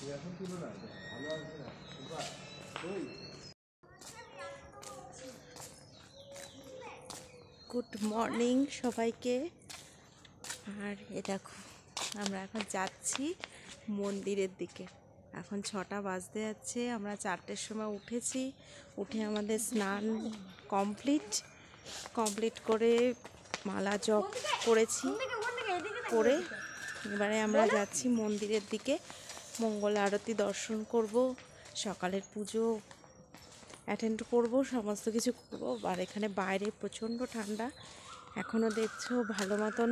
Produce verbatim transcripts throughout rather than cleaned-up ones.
Good morning সবাইকে। আর এ দেখো আমরা এখন যাচ্ছি মন্দিরের দিকে। এখন ছটা বাজতে যাচ্ছে, আমরা চারটের সময় উঠেছি। উঠে আমাদের স্নান কমপ্লিট কমপ্লিট করে মালা জপ করেছি, করে এবারে আমরা যাচ্ছি মন্দিরের দিকে। মঙ্গল আরতি দর্শন করব, সকালের পুজো অ্যাটেন্ড করব, সমস্ত কিছু করব। আর এখানে বাইরে প্রচণ্ড ঠান্ডা, এখনও দেখছো ভালো মতন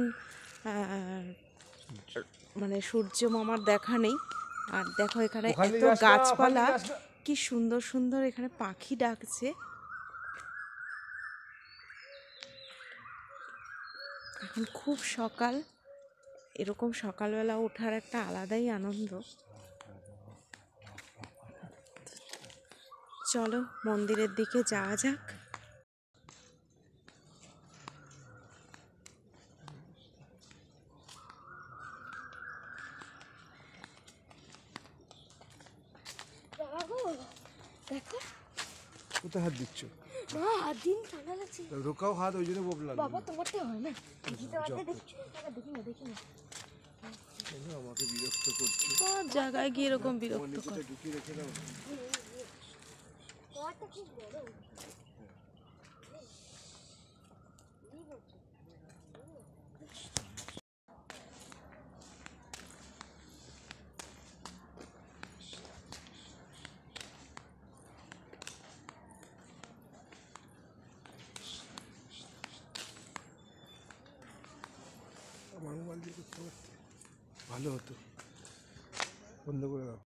মানে সূর্য মামার দেখা নেই। আর দেখো এখানে এত গাছপালা, কি সুন্দর সুন্দর এখানে পাখি ডাকছে। এখন খুব সকাল, এরকম সকালবেলা ওঠার একটা আলাদাই আনন্দ। চলো মন্দিরের দিকে যাওয়া যাক। দেখো কোথায় হাত দিচ্ছ? মা হাত দিন ঠান্ডা লাগছে। রোকাও হাত, ওই জন্য বললাম বাবা তোমারটা হয় না, দেখি তো আগে দেখি দেখি না দেখি না আমাকে বিরক্ত করছে। সব জায়গায় গিয়ে এরকম বিরক্ত করে। ঢুকিয়ে রেখে দাও। তোমারটা খুব বড়। আমার মোবাইল দিয়ে করতে পারতে ভালো হতো, বন্ধ করে দাও।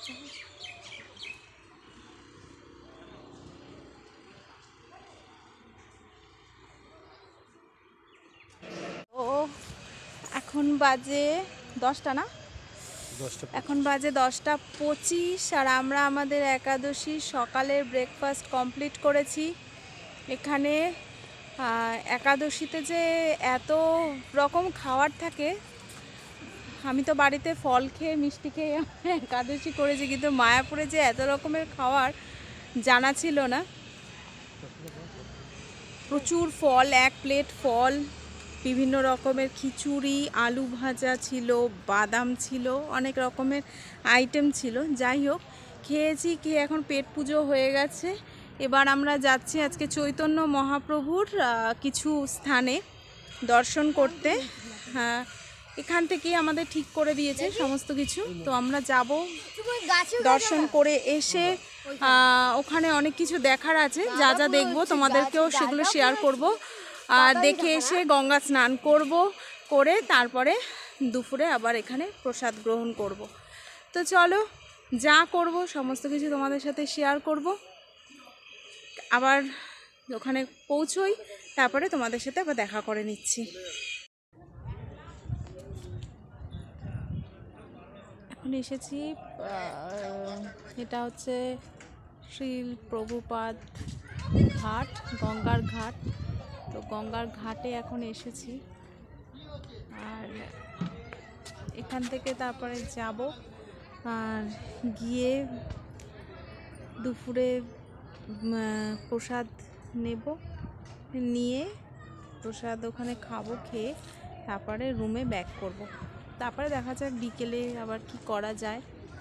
ও এখন বাজে দশটা না, দশটা এখন বাজে দশটা পঁচিশ আর আমরা আমাদের একাদশী সকালের ব্রেকফাস্ট কমপ্লিট করেছি। এখানে আহ, একাদশীতে যে এত রকম খাবার থাকে, আমি তো বাড়িতে ফল খেয়ে মিষ্টি খেয়ে একাদশী করেছি, কিন্তু মায়াপুরে যে এত রকমের খাবার জানা ছিল না। প্রচুর ফল, এক প্লেট ফল, বিভিন্ন রকমের খিচুড়ি, আলু ভাজা ছিল, বাদাম ছিল, অনেক রকমের আইটেম ছিল। যাই হোক, খেয়েছি, খেয়ে এখন পেট পুজো হয়ে গেছে। এবার আমরা যাচ্ছি আজকে চৈতন্য মহাপ্রভুর আহ, কিছু স্থানে দর্শন করতে। হ্যাঁ, এখান থেকেই আমাদের ঠিক করে দিয়েছে সমস্ত কিছু, তো আমরা যাব। দর্শন করে এসে আহ, ওখানে অনেক কিছু দেখার আছে, যা যা দেখবো তোমাদেরকেও সেগুলো শেয়ার করব। আর দেখে এসে গঙ্গা স্নান করব, করে তারপরে দুপুরে আবার এখানে প্রসাদ গ্রহণ করব। তো চলো, যা করব সমস্ত কিছু তোমাদের সাথে শেয়ার করব। আবার ওখানে পৌঁছোই, তারপরে তোমাদের সাথে আবার দেখা করে নিচ্ছি। এখন এসেছি, এটা হচ্ছে শ্রীল প্রভুপাদ ঘাট, গঙ্গার ঘাট। তো গঙ্গার ঘাটে এখন এসেছি, আর এখান থেকে তারপরে যাব, আর গিয়ে দুপুরে প্রসাদ নেব, নিয়ে প্রসাদ ওখানে খাবো, খেয়ে তারপরে রুমে ব্যাক করব। তারপরে দেখা যাক বিকেলে আবার কি করা যায়।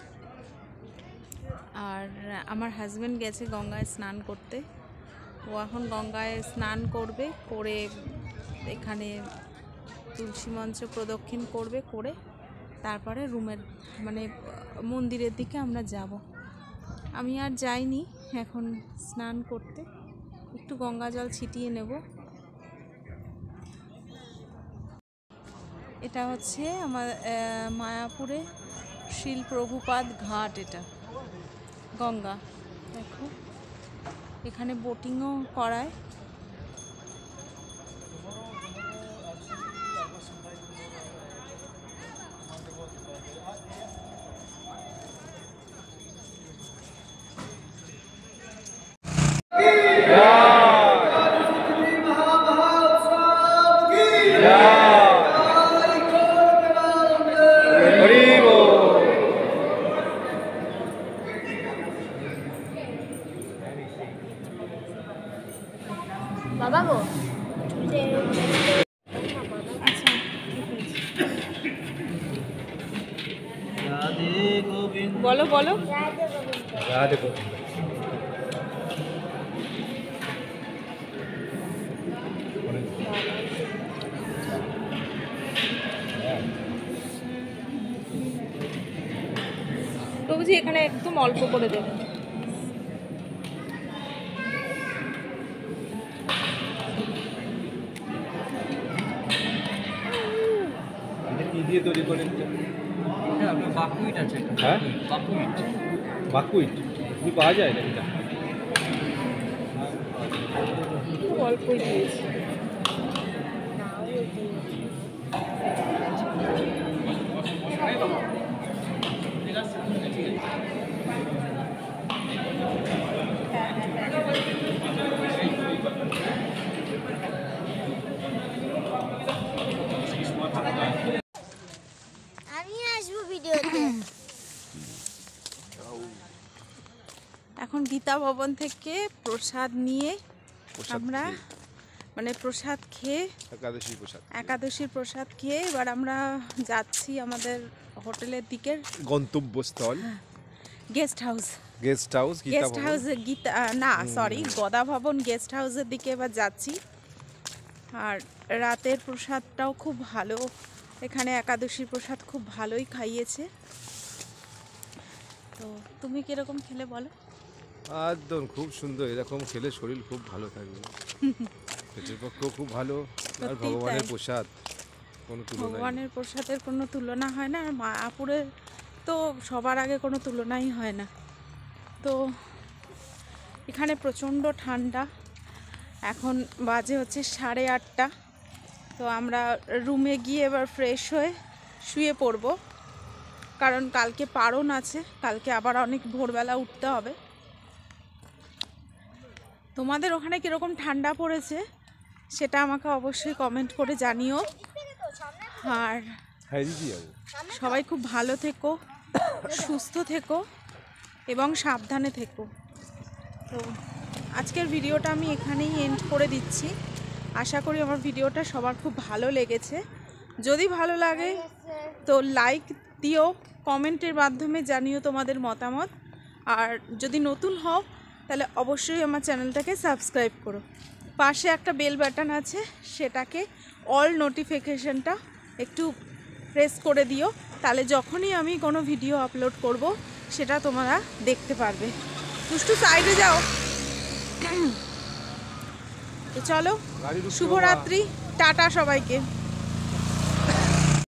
আর আমার হাজব্যান্ড গেছে গঙ্গায় স্নান করতে, ও এখন গঙ্গায় স্নান করবে, করে এখানে তুলসী মঞ্চ প্রদক্ষিণ করবে, করে তারপরে রুমের মানে মন্দিরের দিকে আমরা যাব। আমি আর যাইনি এখন স্নান করতে, একটু গঙ্গা জল ছিটিয়ে নেব। এটা হচ্ছে আমার মায়াপুরে শ্রীল প্রভুপাদ ঘাট, এটা গঙ্গা। দেখো এখানে বোটিংও করায়। বাবা গো, বলো বলো। রাধে গোবিন্দ। প্রভুজি এখানে একদম অল্প করে দেবেন। কি দিয়ে তৈরি করেন? হ্যাঁ, আপনার বাকুইট আছে। হ্যাঁ, বাকুইট বাকুইট কি পাওয়া যায় না এটা? খুব অল্পই দিয়েছি। আমি আসবো ভিডিওতে। এখন গীতা ভবন থেকে প্রসাদ নিয়ে আমরা মানে প্রসাদ খেয়ে, একাদশী প্রসাদ, একাদশীর প্রসাদ খেয়ে এবার আমরা যাচ্ছি আমাদের হোটেলের দিকে, গন্তব্যস্থল guest house. Guest house, Gita guest Bhavan. House Gita না সরি গদা ভবন গেস্ট হাউসের দিকে এবার যাচ্ছি। আর রাতের প্রসাদটাও খুব ভালো, এখানে একাদশীর প্রসাদ খুব ভালোই খাইয়েছে। তো তুমি কিরকম খেলে বলো? একদম খুব সুন্দর, এরকম খেলে শরীর খুব ভালো থাকবে, পেটের পক্ষেও খুব ভালো। আর সত্যিই ভগবানের তাই। প্রসাদ কোনো তুলনা নেই। ভগবানের প্রসাদের কোনো তুলনা হয় না। আর মায়াপুরের তো সবার আগে কোনো তুলনাই হয় না। তো এখানে প্রচণ্ড ঠান্ডা, এখন বাজে হচ্ছে সাড়ে আটটা। তো আমরা রুমে গিয়ে এবার ফ্রেশ হয়ে শুয়ে পড়ব, কারণ কালকে পারণ আছে, কালকে আবার অনেক ভোরবেলা উঠতে হবে। তোমাদের ওখানে কীরকম ঠান্ডা পড়েছে সেটা আমাকে অবশ্যই কমেন্ট করে জানিও। আর হ্যাঁ দিদি যাবো। সবাই খুব ভালো থেকো, সুস্থ থেকো এবং সাবধানে থেকো। তো আজকের ভিডিওটা আমি এখানেই এন্ড করে দিচ্ছি। আশা করি আমার ভিডিওটা সবার খুব ভালো লেগেছে। যদি ভালো লাগে তো লাইক দিও, কমেন্টের মাধ্যমে জানিও তোমাদের মতামত। আর যদি নতুন হও তাহলে অবশ্যই আমার চ্যানেলটাকে সাবস্ক্রাইব করো। পাশে একটা বেল বাটন আছে, সেটাকে অল নোটিফিকেশনটা একটু প্রেস করে দিও, তাহলে যখনই আমি কোনো ভিডিও আপলোড করব সেটা তোমরা দেখতে পারবে। দুষ্টু সাইডে যাও। তো চলো, গাড়ি ঢুকছে বাবা। শুভরাত্রি, টাটা সবাইকে।